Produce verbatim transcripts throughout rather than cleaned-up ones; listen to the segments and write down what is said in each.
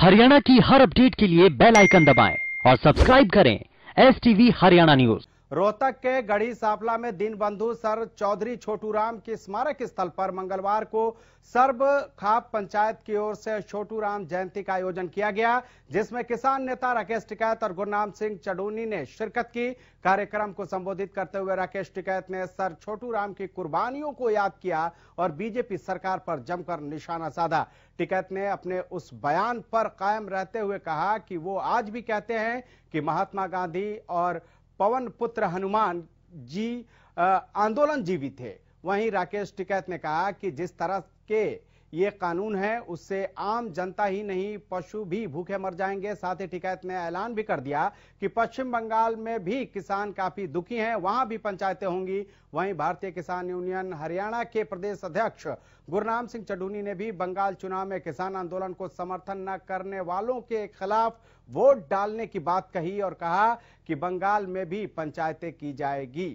हरियाणा की हर अपडेट के लिए बेल आइकन दबाएं और सब्सक्राइब करें S TV Haryana news. Rohtak के गढ़ी सापला में दीनबंधु सर चौधरी छोटूराम के स्मारक स्थल पर मंगलवार को सर्ब खाप पंचायत की ओर से छोटूराम जयंती का आयोजन किया गया, जिसमें किसान नेता राकेश टिकैत और गुरनाम सिंह चडूनी ने शिरकत की। कार्यक्रम को संबोधित करते हुए राकेश टिकैत ने सर छोटूराम की कुर्बानियों को याद किया और बीजेपी सरकार पर जमकर निशाना साधा। टिकैत ने अपने उस बयान पर कायम रहते हुए कहा कि वो आज भी कहते हैं कि महात्मा गांधी और पवन पुत्र हनुमान जी आंदोलन जीवी थे। वहीं राकेश टिकैत ने कहा कि जिस तरह के ये कानून है उससे आम जनता ही नहीं पशु भी भूखे मर जाएंगे। साथ ही टिकैत ने ऐलान भी कर दिया कि पश्चिम बंगाल में भी किसान काफी दुखी हैं, वहां भी पंचायतें होंगी। वहीं भारतीय किसान यूनियन हरियाणा के प्रदेश अध्यक्ष गुरनाम सिंह चडूनी ने भी बंगाल चुनाव में किसान आंदोलन को समर्थन न करने वालों के खिलाफ वोट डालने की बात कही और कहा कि बंगाल में भी पंचायतें की जाएगी।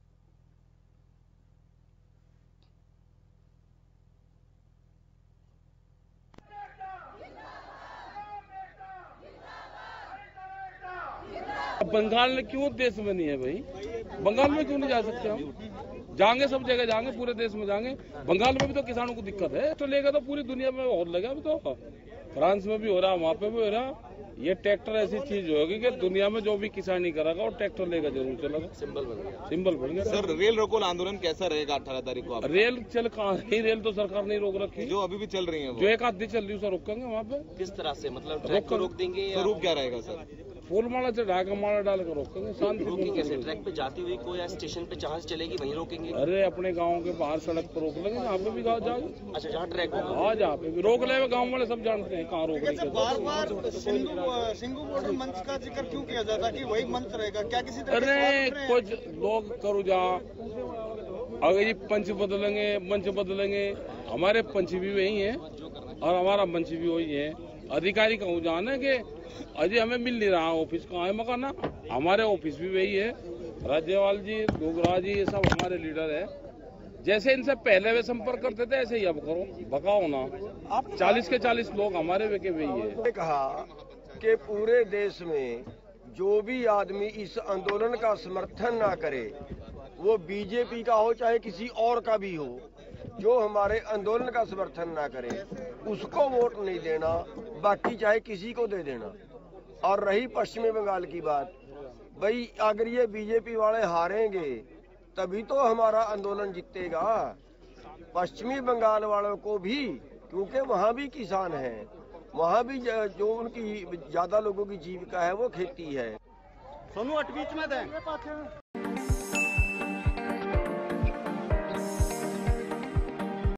बंगाल में क्यों देश में नहीं है भाई? बंगाल में क्यों नहीं जा सकते हम? जाएंगे, सब जगह जाएंगे, पूरे देश में जाएंगे। बंगाल में भी तो किसानों को दिक्कत है, तो लेगा तो पूरी दुनिया में और लगा। अभी तो फ्रांस में भी हो रहा, वहाँ पे भी हो रहा। ये ट्रैक्टर ऐसी चीज होगी कि दुनिया में जो भी किसानी करेगा और ट्रैक्टर लेगा जरूर चलेगा। सिंबल बन गया, सिंबल बन गया। सर, रेल रोको आंदोलन कैसा रहेगा अठारह तारीख को? रेल चल कहाँ ही, रेल तो सरकार नहीं रोक रखी, जो अभी भी चल रही है, जो एक आधी चल रही है उसे रोकेंगे वहाँ पे। किस तरह से, मतलब ट्रैक को रोक देंगे? स्वरूप क्या रहेगा सर? फूल माला चढ़ा के माला डाल कर रोकेंगे। शांति रोकेंगे कैसे? ट्रैक पे जाती हुई कोई स्टेशन पे जहां से चलेगी वहीं रोकेंगे? अरे अपने गांव के बाहर सड़क पर रोक लेंगे, यहाँ पे भी गाँव जाओ। अच्छा, जहाँ ट्रैक होगा हाँ, जहाँ पे भी रोक ले, गाँव वाले सब जानते हैं कहाँ रोक रही है। बार बार सिंगू बॉर्डर मंच का जिक्र क्यों किया जाता है कि वही मंच रहेगा? क्या किसी तरह अरे कुछ लोग करो जा, अगर ये पंच बदलेंगे, मंच बदलेंगे, हमारे पंच भी वही है और हमारा मंच भी वही है। अधिकारी कहूँ जाना कि अजय हमें मिल नहीं रहा, ऑफिस कहाँ है मकाना, हमारे ऑफिस भी वही है। राज्यपाल जी, डोगरा जी, ये सब हमारे लीडर है। जैसे इनसे पहले वे संपर्क करते थे ऐसे ही अब करो, भगाओ ना। आप चालीस के चालीस लोग हमारे वे के वही है। कहा कि पूरे देश में जो भी आदमी इस आंदोलन का समर्थन ना करे, वो बीजेपी का हो चाहे किसी और का भी हो, जो हमारे आंदोलन का समर्थन ना करे उसको वोट नहीं देना, बाकी चाहे किसी को दे देना। और रही पश्चिमी बंगाल की बात, भाई अगर ये बीजेपी वाले हारेंगे तभी तो हमारा आंदोलन जीतेगा। पश्चिमी बंगाल वालों को भी, क्योंकि वहाँ भी किसान हैं, वहाँ भी जो उनकी ज्यादा लोगों की जीविका है वो खेती है। सोनू अट बीच में दें।